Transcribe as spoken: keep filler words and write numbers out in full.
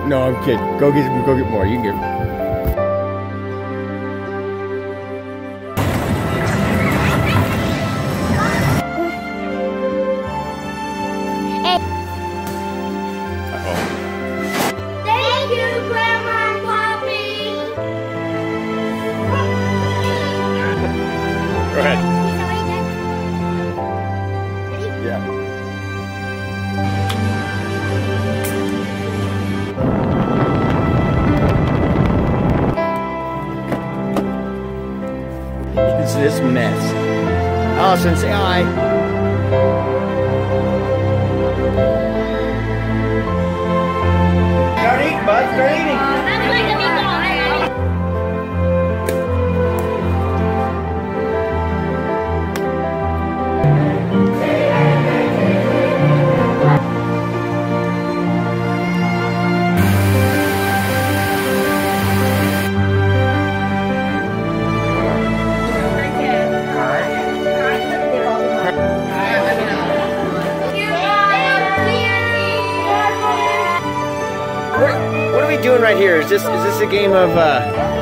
No, I'm kidding. Go get go get more. You can get. Uh-oh. Thank you, Grandma and Poppy. Go ahead. Yeah. It's this mess. Allison, say hi. Start eating, bud. Start eating. What are we doing right here? Is this is this a game of uh